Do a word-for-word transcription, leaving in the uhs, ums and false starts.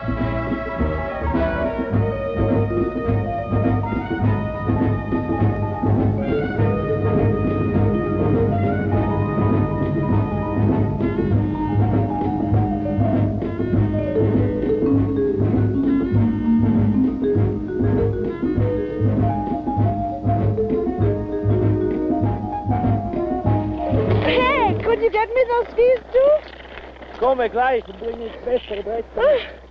Could you get me those skis too? Komme gleich und bringe ich bessere Bretter.